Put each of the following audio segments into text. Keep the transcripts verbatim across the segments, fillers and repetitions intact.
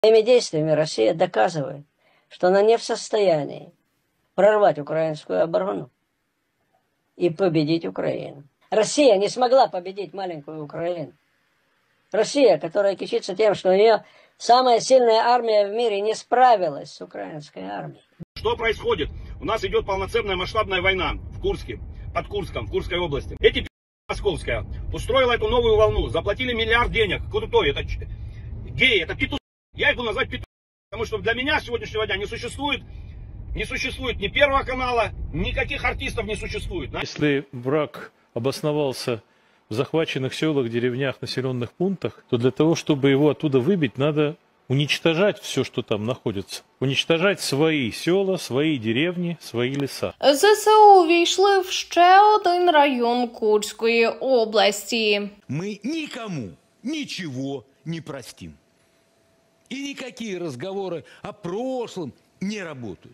Своими действиями Россия доказывает, что она не в состоянии прорвать украинскую оборону и победить Украину. Россия не смогла победить маленькую Украину. Россия, которая кичится тем, что у нее самая сильная армия в мире, не справилась с украинской армией. Что происходит? У нас идет полноценная масштабная война в Курске, под Курском, в Курской области. Эти московская устроила эту новую волну, заплатили миллиард денег. Крутой, это геи, это петух. Я иду назвать петух, потому что для меня сегодняшнего дня не существует, не существует ни Первого канала, никаких артистов не существует. Если враг обосновался в захваченных селах, деревнях, населенных пунктах, то для того, чтобы его оттуда выбить, надо уничтожать все, что там находится. Уничтожать свої села, свої деревні, свої ліса. ЗСУ увійшли в ще один район Курської області. Мы никому ничего не простим. И никакие разговоры о прошлом не работают.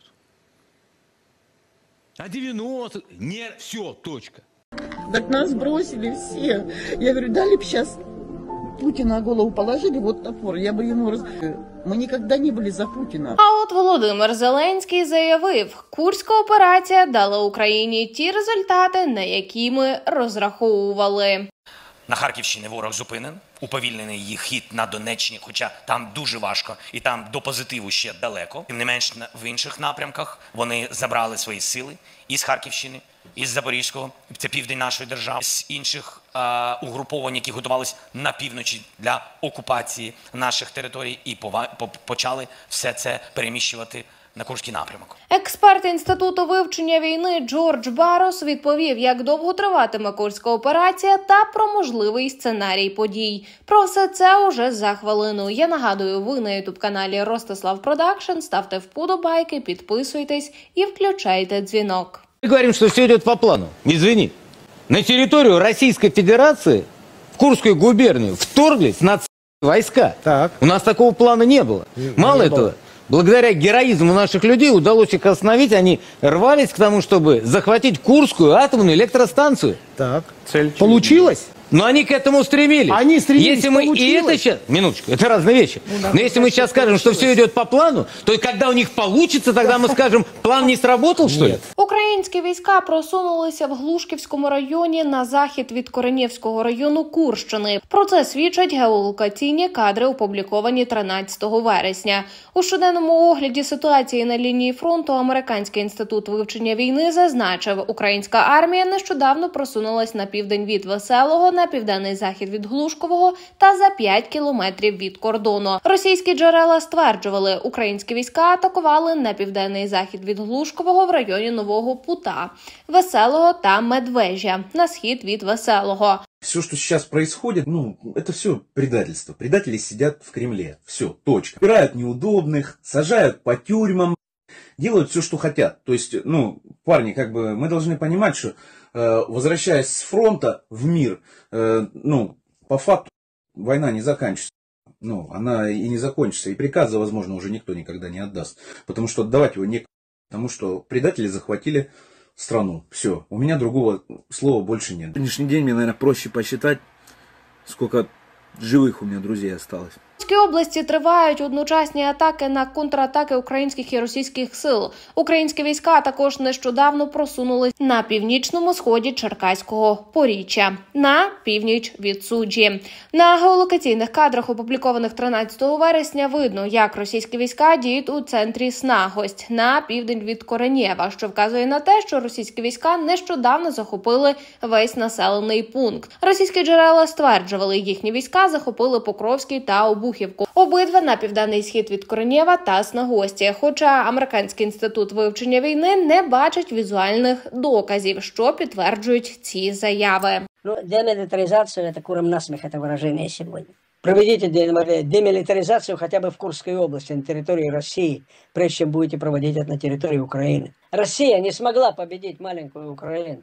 О девяностых не... Все, точка. Так нас бросили все. Я говорю, дали бы сейчас Путина на голову положили, вот топор, я бы ему... Раз... Мы никогда не были за Путина. А от Володимир Зеленський заявив, Курська операція дала Україні ті результати, на які ми розраховували. На Харківщині ворог зупинен, уповільнений їх хід на Донеччині, хоча там дуже важко і там до позитиву ще далеко. Тим не менш, в інших напрямках вони забрали свої сили із Харківщини, із Запорізького, це південь нашої держави, з інших е, угруповань, які готувалися на півночі для окупації наших територій і пова, по, почали все це переміщувати на Курський напрямок. Експерт Інституту вивчення війни Джордж Барос відповів, як довго триватиме Курська операція та про можливий сценарій подій. Про все це уже за хвилину. Я нагадую, ви на ютуб-каналі Ростислав Продакшн. Ставте вподобайки, підписуйтесь і включайте дзвінок. Мы говорим, что все идет по плану. Извини. На территорию Российской Федерации, в Курскую губернию, вторглись нацистские войска. Так. У нас такого плана не было. Мало не этого, было. Благодаря героизму наших людей удалось их остановить. Они рвались к тому, чтобы захватить Курскую атомную электростанцию. Так. Цель получилось? Но они к этому стремились. Они стремились, если мы и это сейчас... Минуточку, это разные вещи. Ну, да, но если мы сейчас скажем, что все идет по плану, то и когда у них получится, тогда мы скажем, план не сработал, что ли? Українські війська просунулися в Глушківському районі на захід від Коренєвського району Курщини. Про це свідчать геолокаційні кадри, опубліковані тринадцятого вересня. У щоденному огляді ситуації на лінії фронту Американський інститут вивчення війни зазначив, українська армія нещодавно просунулась на південь від Веселого, на південний захід від Глушкового та за п'ять кілометрів від кордону. Російські джерела стверджували, українські війська атакували на південний захід від Глушкового в районі Нового Пута, Веселого та Медвежья, на схід від Веселого. Все, что сейчас происходит, ну, это все предательство. Предатели сидят в Кремле. Все, точка. Убирают неудобных, сажают по тюрьмам, делают все, что хотят. То есть, ну, парни, как бы, мы должны понимать, что э, возвращаясь с фронта в мир, э, ну, по факту война не заканчивается. Ну, она и не закончится. И приказа, возможно, уже никто никогда не отдаст. Потому что отдавать его некому. Потому что предатели захватили страну. Все. У меня другого слова больше нет. На сегодняшний день мне, наверное, проще посчитать, сколько живых у меня друзей осталось. В Курській області тривають одночасні атаки на контратаки українських і російських сил. Українські війська також нещодавно просунулись на північному сході Черкаського поріччя, на північ від Суджі. На геолокаційних кадрах, опублікованих тринадцятого вересня, видно, як російські війська діють у центрі Снагость, на південь від Коренєва, що вказує на те, що російські війська нещодавно захопили весь населений пункт. Російські джерела стверджували, їхні війська захопили Покровський та Обухівку. Обидва на південний схід від Коренєва та Снагості. Хоча Американський інститут вивчення війни не бачить візуальних доказів, що підтверджують ці заяви. Ну, демилитаризацию, это куром насмех, это выражение сегодня. Проведите демилитаризацию хотя бы в Курской области, на территории России, прежде чем будете проводить это на территории Украины. Россия не смогла победить маленькую Украину.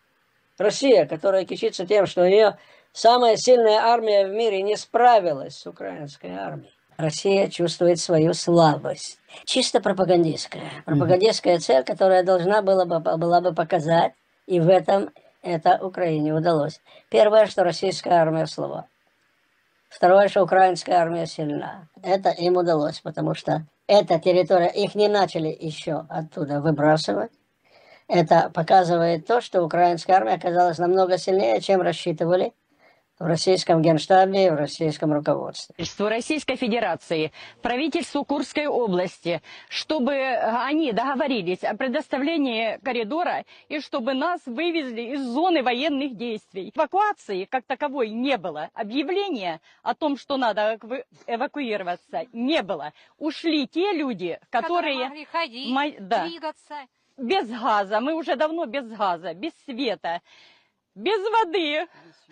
Россия, которая кичится тем, что у нее самая сильная армия в мире, не справилась с украинской армией. Россия чувствует свою слабость. Чисто пропагандистская. Пропагандистская цель, которая должна была бы, была бы показать, и в этом это Украине удалось. Первое, что российская армия слаба. Второе, что украинская армия сильна. Это им удалось, потому что эта территория, их не начали еще оттуда выбрасывать. Это показывает то, что украинская армия оказалась намного сильнее, чем рассчитывали в российском генштабе и в российском руководстве. Российской Федерации, правительству Курской области, чтобы они договорились о предоставлении коридора и чтобы нас вывезли из зоны военных действий. Эвакуации как таковой не было. Объявления о том, что надо эвакуироваться, не было. Ушли те люди, которые могли ходить, да, двигаться. Без газа. Мы уже давно без газа, без света, без воды.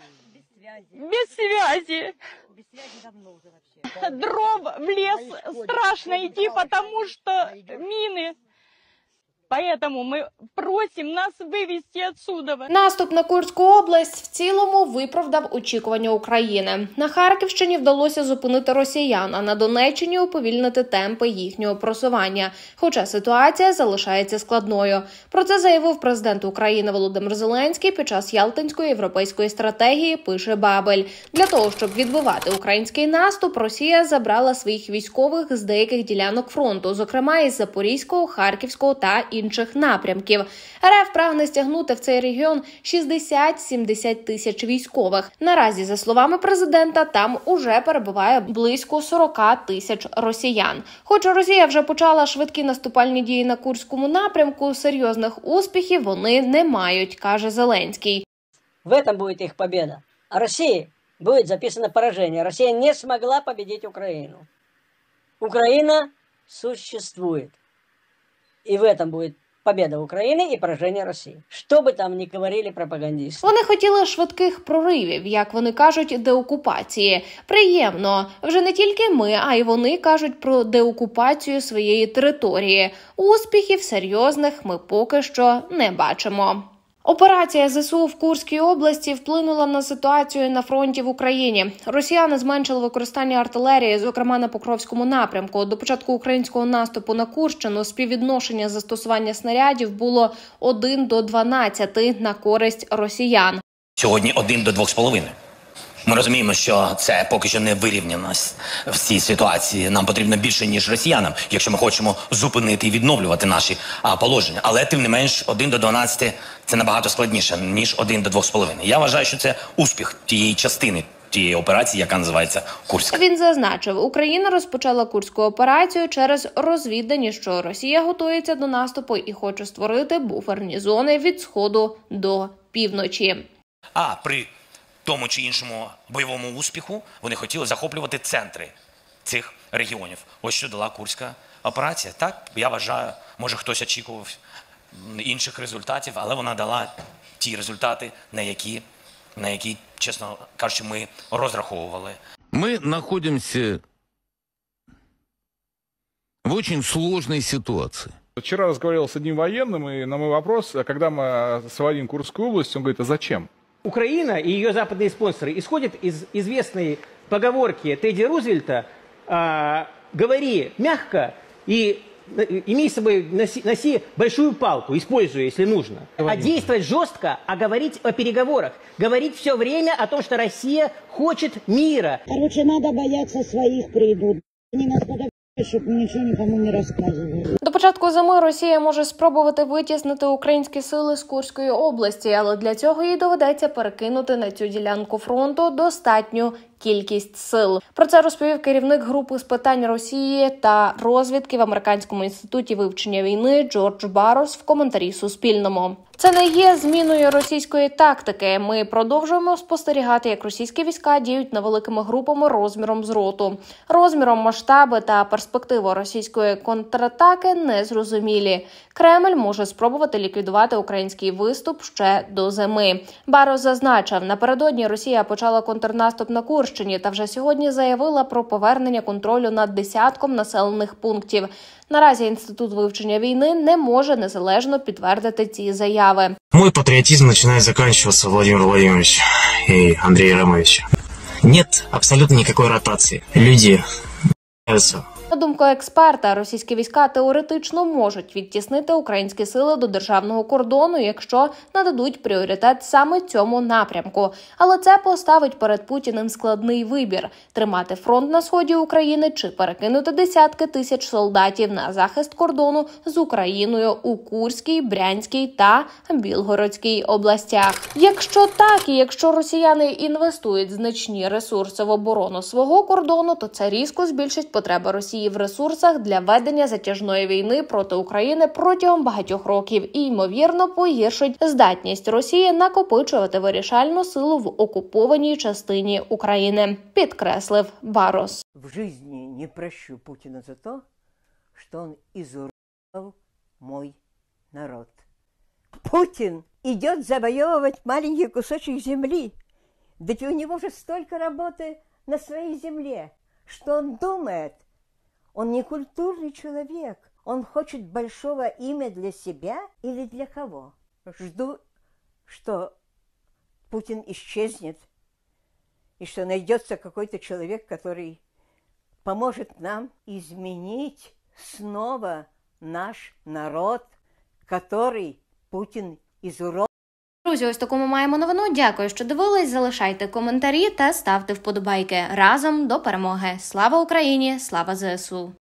Без связи. Без связи давно уже вообще. Дров в лес страшно идти, потому что мины. Поэтому ми просимо нас вивезти отсюда. Наступ на Курську область в цілому виправдав очікування України. На Харківщині вдалося зупинити росіян, а на Донеччині уповільнити темпи їхнього просування. Хоча ситуація залишається складною. Про це заявив президент України Володимир Зеленський під час Ялтинської європейської стратегії, пише Бабель. Для того, щоб відбивати український наступ, Росія забрала своїх військових з деяких ділянок фронту, зокрема із Запорізького, Харківського та інших напрямків. РФ прагне стягнути в цей регіон шістдесят-сімдесят тисяч військових. Наразі, за словами президента, там уже перебуває близько сорок тисяч росіян. Хоч Росія вже почала швидкі наступальні дії на Курському напрямку, серйозних успіхів вони не мають, каже Зеленський. В этом будет их победа. А России будет записано поражение. Россия не смогла победить Украину. Украина существует. И в этом будет победа України і пораження Росії. Що би там ні говорили пропагандисти. Вони хотіли швидких проривів, як вони кажуть, деокупації. Приємно. Вже не тільки ми, а й вони кажуть про деокупацію своєї території. Успіхів серйозних ми поки що не бачимо. Операція ЗСУ в Курській області вплинула на ситуацію на фронті в Україні. Росіяни зменшили використання артилерії, зокрема на Покровському напрямку. До початку українського наступу на Курщину співвідношення застосування снарядів було один до дванадцяти на користь росіян. Сьогодні один до двох з половиною. Ми розуміємо, що це поки що не вирівняність в цій ситуації. Нам потрібно більше, ніж росіянам, якщо ми хочемо зупинити і відновлювати наші а, положення. Але, тим не менш, один до дванадцяти – це набагато складніше, ніж один до двох з половиною. Я вважаю, що це успіх тієї частини, тієї операції, яка називається Курська. Він зазначив, Україна розпочала Курську операцію через розвіддані, що Росія готується до наступу і хоче створити буферні зони від сходу до півночі. А при тому чи іншому бойовому успіху вони хотіли захоплювати центри цих регіонів. Ось що дала Курська операція. Так, я вважаю, може хтось очікував інших результатів, але вона дала ті результати, на які, на які, чесно кажучи, ми розраховували. Мы находимся в очень сложной ситуации. Вчера разговаривал с одним военным, и на мой вопрос, а когда мы освободим Курскую область, он говорит, а зачем? Украина и ее западные спонсоры исходят из известной поговорки Тедди Рузвельта а, «Говори мягко и имей с собой, носи, носи большую палку, используя, если нужно». А действовать жестко, а говорить о переговорах. Говорить все время о том, что Россия хочет мира. Короче, надо бояться своих придут. Они нас подобрали, щоб нічого нікому не розказували. До початку зими Росія може спробувати витіснити українські сили з Курської області, але для цього їй доведеться перекинути на цю ділянку фронту достатню кількість сил. Про це розповів керівник групи з питань Росії та розвідки в Американському інституті вивчення війни Джордж Баррос в коментарі Суспільному. Це не є зміною російської тактики. Ми продовжуємо спостерігати, як російські війська діють невеликими групами розміром з роту. Розміром, масштаби та перспективи російської контратаки незрозумілі. Кремль може спробувати ліквідувати український виступ ще до зими. Баррос зазначив, напередодні Росія почала контрнаступ на Курщині та вже сьогодні заявила про повернення контролю над десятком населених пунктів. Наразі Інститут вивчення війни не може незалежно підтвердити ці заяви. Мой патриотизм начинает заканчиваться, Владимир Владимирович и Андрей Ромович. Нет абсолютно никакой ротации. Люди На думку експерта, російські війська теоретично можуть відтіснити українські сили до державного кордону, якщо нададуть пріоритет саме цьому напрямку. Але це поставить перед Путіним складний вибір – тримати фронт на сході України чи перекинути десятки тисяч солдатів на захист кордону з Україною у Курській, Брянській та Білгородській областях. Якщо так, і якщо росіяни інвестують значні ресурси в оборону свого кордону, то це різко збільшить потреби Росії в ресурсах для ведення затяжної війни проти України протягом багатьох років і, ймовірно, погіршить здатність Росії накопичувати вирішальну силу в окупованій частині України, підкреслив Барос. В житті не прощу Путіна за те, що він ізурував мой народ. Путин идет завоевывать маленький кусочек земли. Ведь у него же столько работы на своей земле, что он думает. Он не культурный человек. Он хочет большого имя для себя или для кого? Жду, что Путин исчезнет, и что найдется какой-то человек, который поможет нам изменить снова наш народ, который Путін ізуров. Друзі, ось таку ми маємо новину. Дякую, що дивились. Залишайте коментарі та ставте вподобайки. Разом до перемоги. Слава Україні! Слава ЗСУ!